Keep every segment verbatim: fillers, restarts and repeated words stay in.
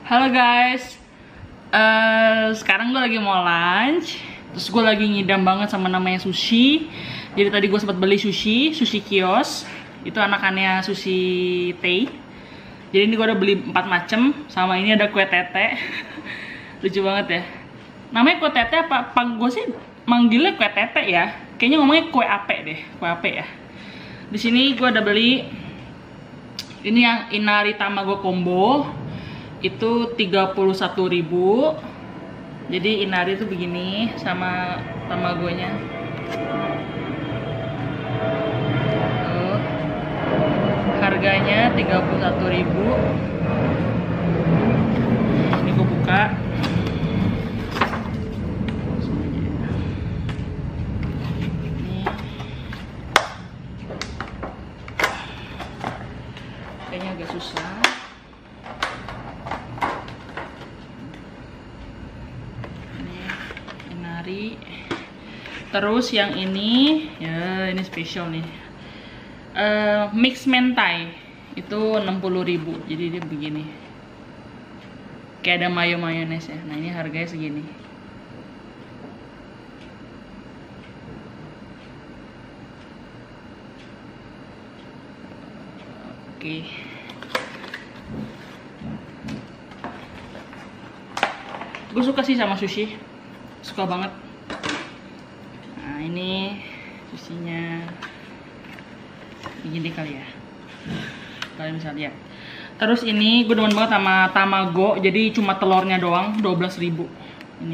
Halo guys, uh, sekarang gue lagi mau lunch. Terus gue lagi ngidam banget sama namanya sushi. Jadi tadi gue sempat beli sushi, sushi kios. Itu anakannya sushi tei. Jadi ini gue udah beli empat macem. Sama ini ada kue tete. Lucu banget ya. Namanya kue tete apa? Pang gue sih manggilnya kue tete ya. Kayaknya ngomongnya kue ape deh, kue ape ya. Di sini gue udah beli ini yang Inari Tamago Combo. Itu tiga puluh satu ribu. Jadi Inari itu begini sama tamagonya. Tuh. Harganya tiga puluh satu ribu. Ini gue buka. Ini. Kayaknya agak susah. Terus yang ini, ya ini spesial nih, uh, mix mentai itu enam puluh ribu. Jadi dia begini, kayak ada mayo mayones ya. Nah ini harganya segini. Oke. Gue suka sih sama sushi, suka banget. Nah ini sushinya begini kali ya, kalian bisa lihat. Terus ini gue demen banget sama tamago, jadi cuma telurnya doang, dua belas ribu. Ini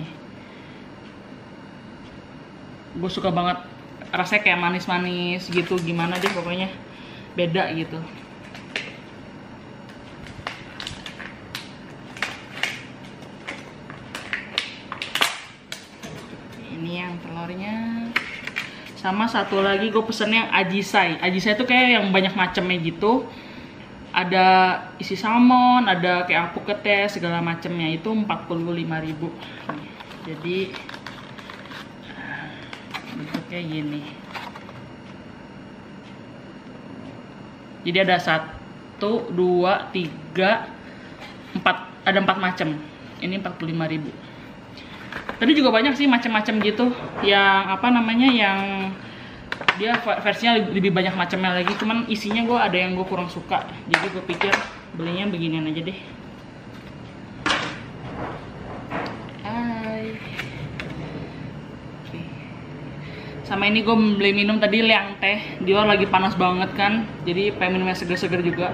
gue suka banget, rasanya kayak manis-manis gitu, gimana deh pokoknya beda gitu. Ini yang telurnya. Sama satu lagi gue pesen yang ajisai. Ajisai itu kayak yang banyak macamnya gitu. Ada isi salmon, ada kayak alpukat segala macamnya. Itu empat puluh lima ribu. Jadi bentuknya gini. Jadi ada satu, dua, tiga, empat. Ada empat macam. Ini empat puluh lima ribu. Tadi juga banyak sih macam-macam gitu, yang apa namanya, yang dia versinya lebih banyak macamnya lagi. Cuman isinya gue ada yang gue kurang suka, jadi gue pikir belinya beginian aja deh. Hai. Sama ini gue beli minum tadi, liang teh. Dia lagi panas banget kan, jadi pengen minumnya seger-seger juga.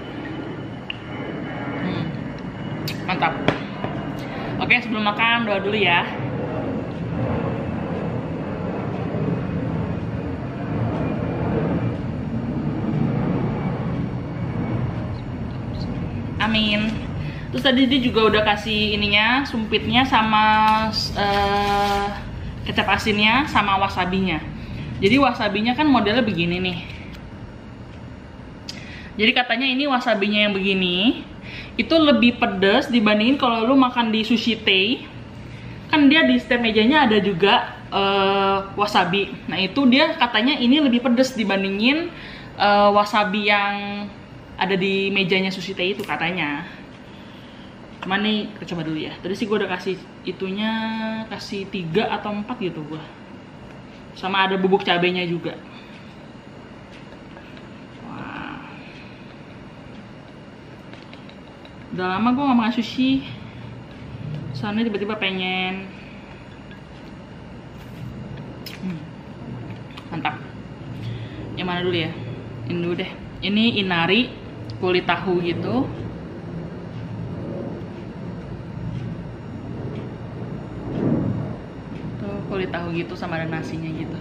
Hmm. Mantap. Oke, sebelum makan doa dulu ya. Amin. Terus tadi dia juga udah kasih ininya, sumpitnya sama uh, kecap asinnya sama wasabinya. Jadi wasabinya kan modelnya begini nih. Jadi katanya ini wasabinya yang begini itu lebih pedas dibandingin kalau lu makan di sushi tei. Kan dia di setiap mejanya ada juga uh, wasabi. Nah itu dia katanya ini lebih pedas dibandingin uh, wasabi yang ada di mejanya sushi tei itu katanya. Cuman nih kita coba dulu ya. Tadi sih gue udah kasih itunya, kasih tiga atau empat gitu gue. Sama ada bubuk cabenya juga. Udah lama gue gak makan sushi, soalnya tiba-tiba pengen. hmm. Mantap. Yang mana dulu ya? Ini dulu deh. Ini Inari, kulit tahu gitu. Tuh kulit tahu gitu sama ada nasinya gitu.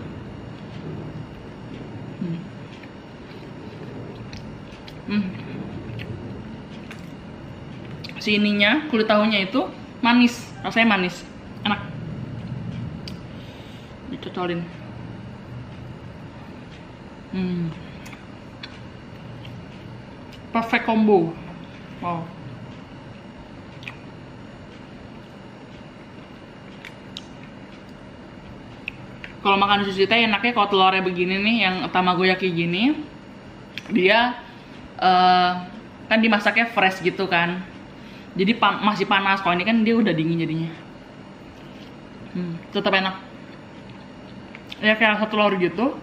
Hmm. Hmm. Si ininya, kulit tahunya itu manis, rasanya manis, enak. Dicocolin. Hmm. Perfect combo. Wow. Kalau makan sushi teh enaknya kalau telurnya begini nih, yang tamagoyaki gini, dia uh, kan dimasaknya fresh gitu kan. Jadi pa masih panas. Kalau ini kan dia udah dingin jadinya. Hmm, tetap enak. Ya kayak satu telur gitu.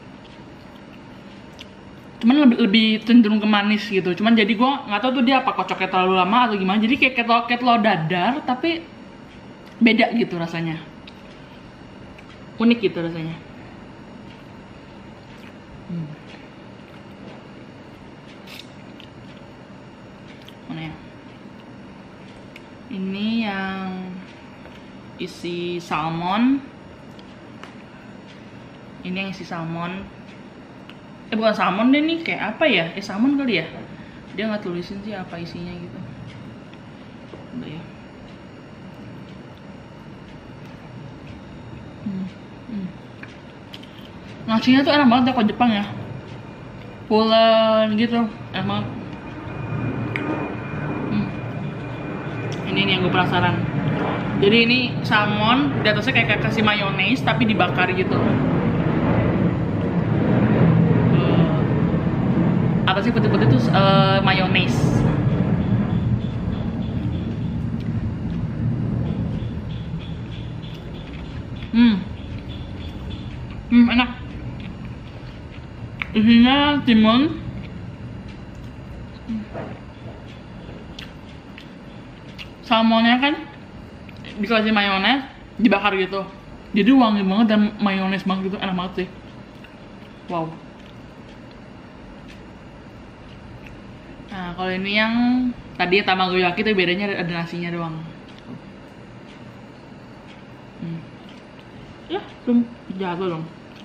Cuman lebih, lebih cenderung ke manis gitu. Cuman jadi gue nggak tahu tuh dia apa kocoknya terlalu lama atau gimana. Jadi kayak ketel ketel dadar tapi beda gitu rasanya. Unik gitu rasanya. Hmm. Mana ya? Ini yang isi salmon. Ini yang isi salmon. Eh bukan salmon deh nih, kayak apa ya? Eh salmon kali ya? Dia nggak tulisin sih apa isinya gitu. Udah ya. Hmm. Hmm. Nasinya tuh enak banget ya kalau Jepang ya. Pulen gitu, enak banget. Hmm. Ini nih yang gue penasaran. Jadi ini salmon, di atasnya kayak kasih mayones tapi dibakar gitu. Atasnya putih-putih itu uh, mayones. Hmm, hmm enak. Isinya timun. Hmm. Salmonnya kan dikasih mayones, dibakar gitu. Jadi wangi banget dan mayones banget gitu, enak banget sih. Wow. Nah, kalau ini yang tadi tamagoyaki itu bedanya ada nasinya doang. Hmm. Ya, belum jatuh dong.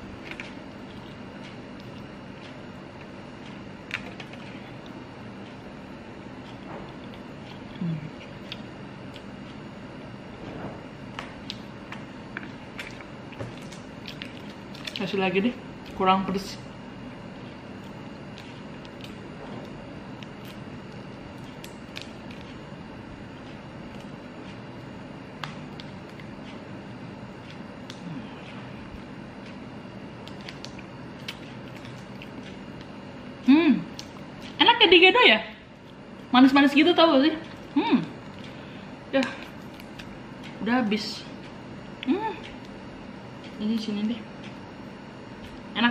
Hmm. Kasih lagi deh, kurang pedes. Hmm, enak ya digedo ya, manis-manis gitu tau gak sih? Hmm, ya, udah habis. Hmm, ini sini deh, enak.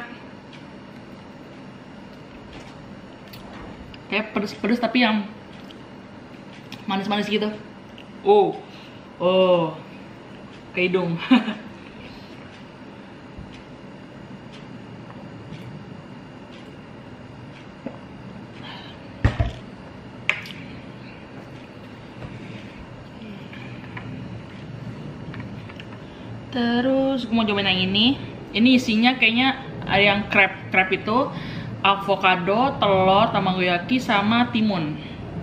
Kayak pedes-pedes tapi yang manis-manis gitu. Oh, oh, ke hidung. Terus gue mau cobain yang ini. Ini isinya kayaknya ada yang crab. Crab itu avocado, telur, tamagoyaki, sama timun.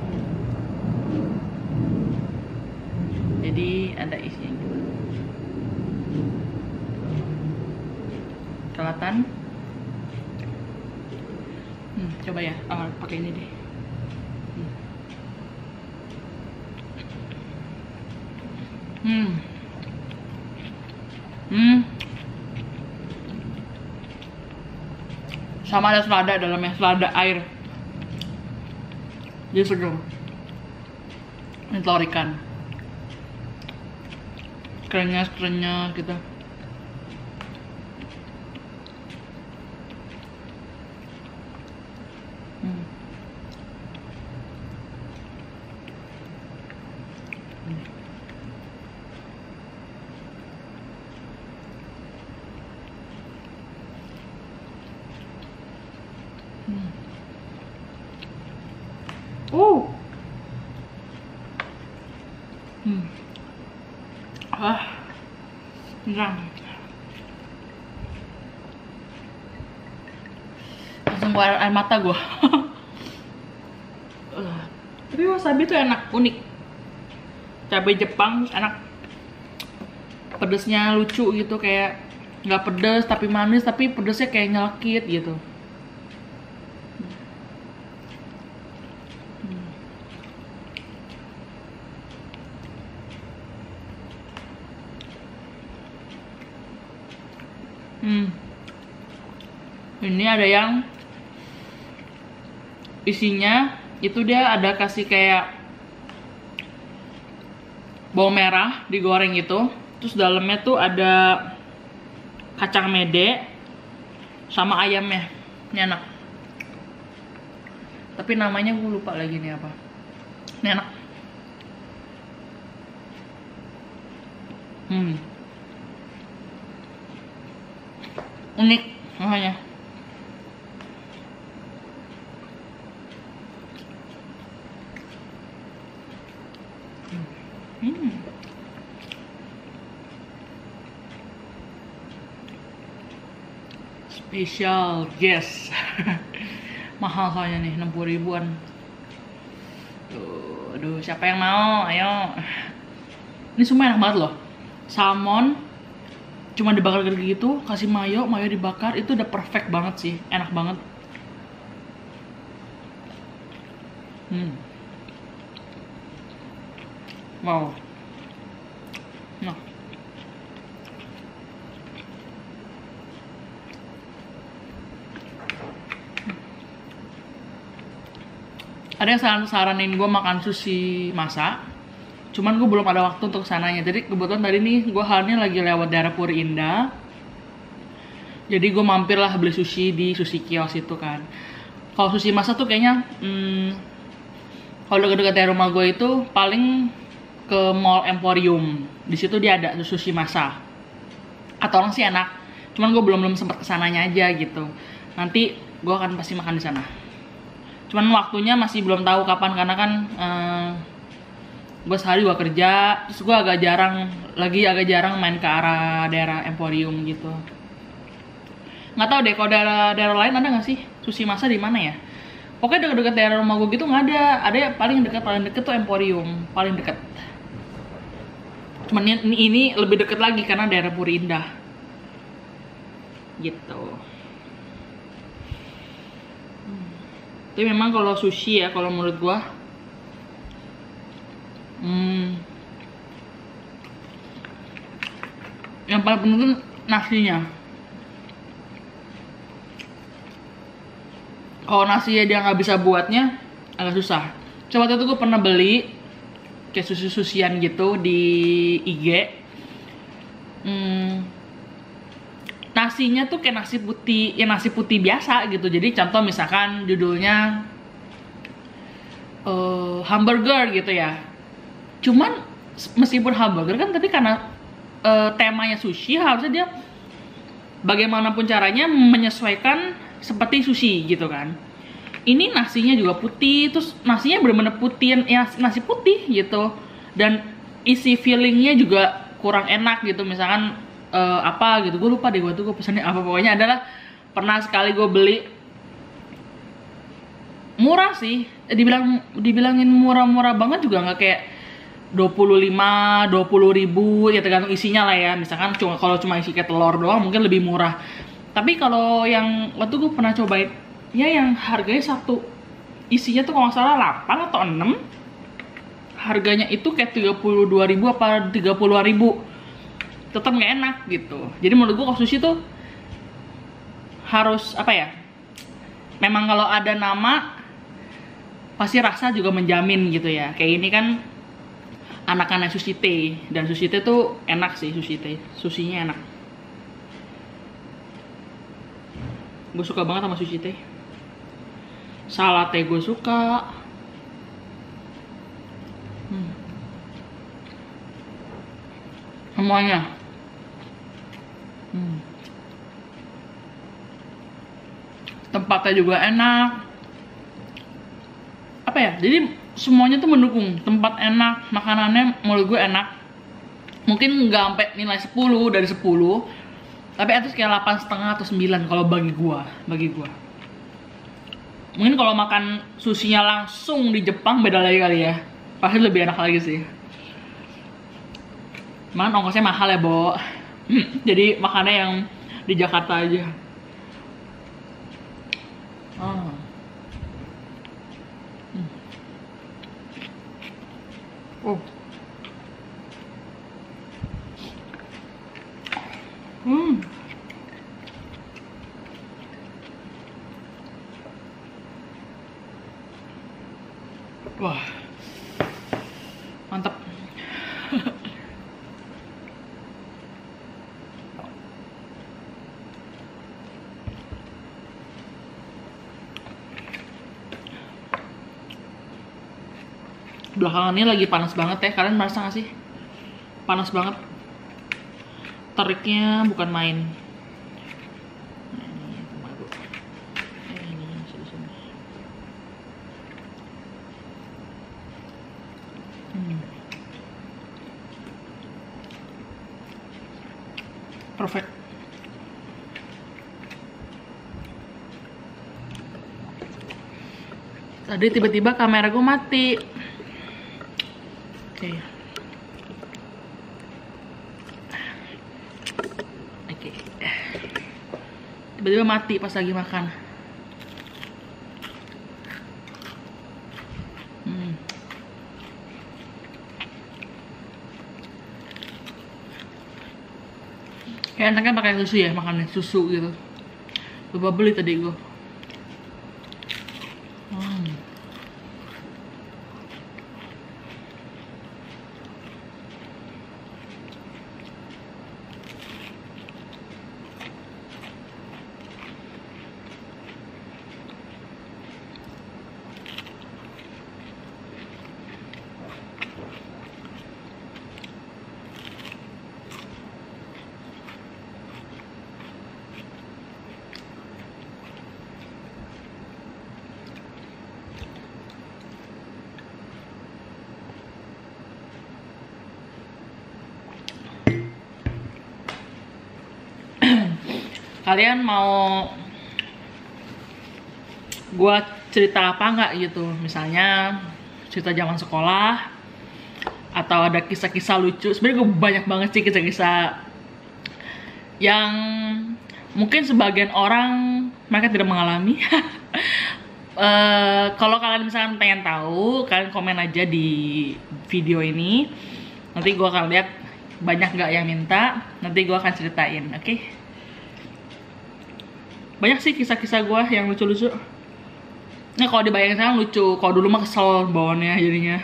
Jadi ada isinya gitu. Kelihatan? Hmm, coba ya. Oh, pakai ini deh. Hmm. Hmm. Sama ada selada dalamnya, selada air. Jadi seger. Ini telur ikan. Krenyes-krenyes gitu. Hmm. Hmm. Oh. Hmm. Ah. Enak. Langsung keluar air mata gue. uh. Tapi wasabi tuh enak, unik. Cabai Jepang enak. Pedesnya lucu gitu, kayak nggak pedes tapi manis, tapi pedesnya kayak nyelekit gitu. Hmm. Ini ada yang isinya itu dia ada kasih kayak bawang merah digoreng gitu, terus dalamnya tuh ada kacang mede sama ayamnya. Ini enak. Tapi namanya gue lupa lagi nih apa. Ini enak. Hmm. Unik makanya. Hmm. Spesial, yes. Mahal soalnya nih, enam puluh ribuan. Tuh, aduh, siapa yang mau? Ayo. Ini semua enak banget loh. Salmon cuma dibakar gitu, kasih mayo, mayo dibakar, itu udah perfect banget sih, enak banget. Hmm. Wow. Nah. Ada yang saran saranin gue makan sushi masak, cuman gue belum ada waktu untuk sananya. Jadi kebetulan tadi nih gue halnya lagi lewat daerah Puri Indah, jadi gue mampir lah beli sushi di sushi kios itu kan. Kalau sushi masak tuh kayaknya hmm, kalau dekat-dekat dari rumah gue itu paling ke Mall Emporium. Di situ dia ada sushi masak. Atau orang sih enak, cuman gue belum belum sempat kesananya aja gitu. Nanti gue akan pasti makan di sana. Cuman waktunya masih belum tahu kapan, karena kan eh, gue sehari gue kerja, terus gue agak jarang lagi agak jarang main ke arah daerah Emporium gitu. Nggak tahu deh kalau daerah daerah lain ada nggak sih sushi masak di mana ya? Pokoknya dekat-dekat daerah rumah gue gitu nggak ada. Ada yang paling dekat paling deket tuh Emporium, paling dekat. Cuman ini, ini lebih deket lagi karena daerah Puri Indah. Gitu. Hmm. Tapi memang kalau sushi ya, kalau menurut gua, hmm, yang paling penting tuh nasinya. Kalau nasinya dia nggak bisa buatnya, agak susah. Coba waktu itu gue pernah beli kayak sushi-susian gitu di I G. Hmm, nasinya tuh kayak nasi putih, ya nasi putih biasa gitu. Jadi contoh misalkan judulnya uh, hamburger gitu ya. Cuman meskipun hamburger kan, tapi karena uh, temanya sushi, harusnya dia bagaimanapun caranya menyesuaikan seperti sushi gitu kan. Ini nasinya juga putih, terus nasinya bener-bener putih, ya nasi putih gitu. Dan isi fillingnya juga kurang enak gitu. Misalkan uh, apa gitu, gue lupa deh gue tuh gue pesannya apa. Pokoknya adalah pernah sekali gue beli, murah sih, dibilang dibilangin murah-murah banget juga nggak, kayak dua puluh lima, dua puluh ribu ya tergantung isinya lah ya. Misalkan cuma kalau cuma isi kayak telur doang mungkin lebih murah. Tapi kalau yang waktu gue pernah cobain ya yang harganya satu isinya tuh kalau nggak salah delapan atau enam, harganya itu kayak tiga puluh dua ribu apa tiga puluh ribu, tetap nggak enak gitu. Jadi menurut gue kalau sushi tuh harus apa ya, memang kalau ada nama pasti rasa juga menjamin gitu ya. Kayak ini kan anak-anak sushi teh, dan sushi teh tuh enak sih, sushi teh sushinya enak. Gue suka banget sama sushi teh. Salad teh gue suka. Hmm. Semuanya. Hmm. Tempatnya juga enak. Apa ya? Jadi semuanya tuh mendukung. Tempat enak, makanannya menurut gue enak. Mungkin nggak sampai nilai sepuluh dari sepuluh, tapi itu kayak delapan setengah atau sembilan kalau bagi gua, bagi gua. Mungkin kalau makan sushinya langsung di Jepang beda lagi kali ya. Pasti lebih enak lagi sih. Cuman ongkosnya mahal ya, Bo. Jadi makannya yang di Jakarta aja. Oh. Hmm. Oh. Hmm. Wah. Mantap. Belakangan ini lagi panas banget ya, kalian merasa gak sih? Panas banget. Teriknya bukan main. Hmm. Perfect. Tadi tiba-tiba kamera gue mati. Oke. Okay. Oke. Okay. Tiba-tiba mati pas lagi makan. Hmm. Kayak enaknya pakai susu ya, makannya susu gitu. Coba beli tadi gue. Hmm. Kalian mau gua cerita apa nggak gitu, misalnya cerita zaman sekolah atau ada kisah-kisah lucu. Sebenarnya gue banyak banget sih kisah-kisah yang mungkin sebagian orang mereka tidak mengalami. uh, kalau kalian misalkan pengen tahu, kalian komen aja di video ini, nanti gue akan lihat banyak nggak yang minta, nanti gue akan ceritain. Oke, okay? Banyak sih kisah-kisah gue yang lucu-lucu. Nah kalau dibayangin sekarang lucu, kalau dulu mah kesel bawaannya jadinya.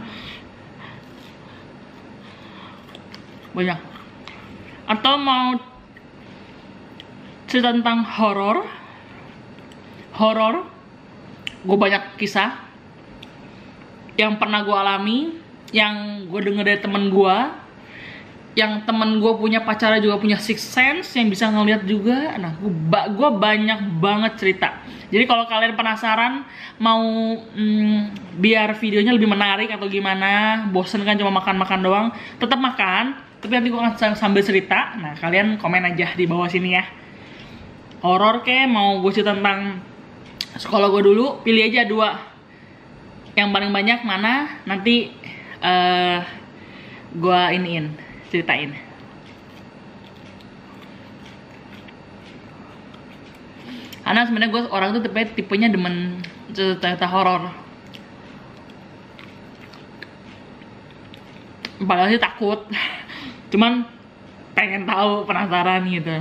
Banyak. Atau mau cerita tentang horor, horor, gue banyak kisah yang pernah gue alami, yang gue denger dari temen gue, yang temen gue punya pacarnya juga punya sixth sense yang bisa ngeliat juga. Nah, gue ba banyak banget cerita. Jadi kalau kalian penasaran mau mm, biar videonya lebih menarik atau gimana, bosen kan cuma makan-makan doang, tetap makan, tapi nanti gue akan sambil cerita. Nah, kalian komen aja di bawah sini ya. Horor ke, mau gue cerita tentang sekolah gue dulu, pilih aja dua. Yang paling banyak mana, nanti uh, gue iniin, ceritain. Karena sebenarnya gue orang tuh tipe tipenya demen cerita horor. Padahal sih takut, cuman pengen tahu, penasaran gitu.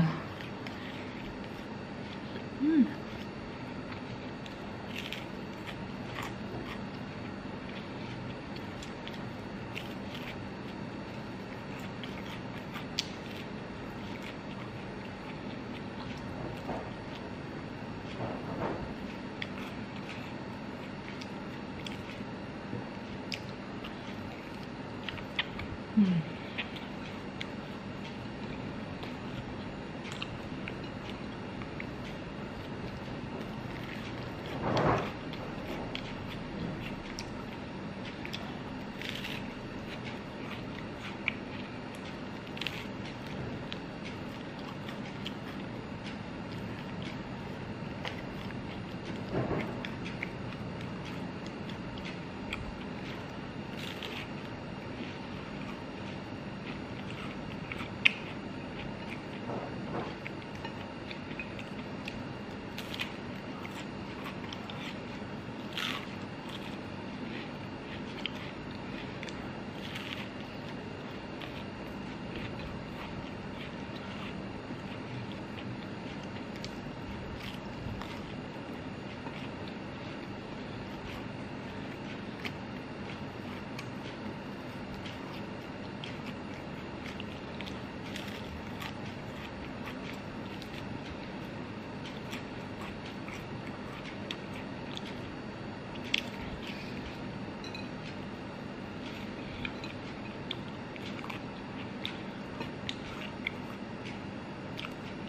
Hmm. Hmm.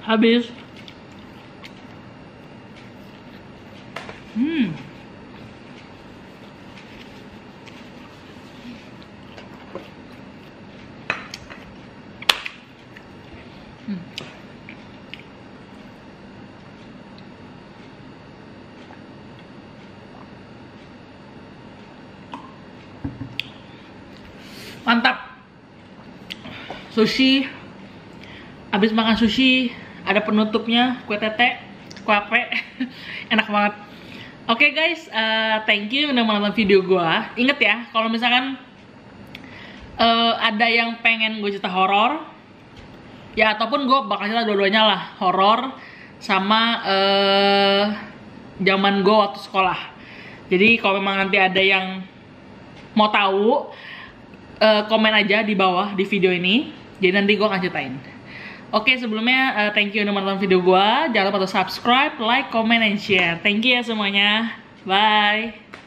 habis. Hmm. Hmm. Mantap. Sushi. Habis makan sushi, ada penutupnya, kue tete, kue ape. Enak banget. Oke okay guys, uh, thank you udah menonton video gue. Ingat ya, kalau misalkan uh, ada yang pengen gue cerita horor, ya ataupun gue bakal cerita dua-duanya lah, horor sama uh, zaman gue waktu sekolah. Jadi kalau memang nanti ada yang mau tahu, uh, komen aja di bawah di video ini. Jadi nanti gue akan ceritain. Oke, sebelumnya uh, thank you udah menonton video gue. Jangan lupa untuk subscribe, like, comment, and share. Thank you ya semuanya. Bye.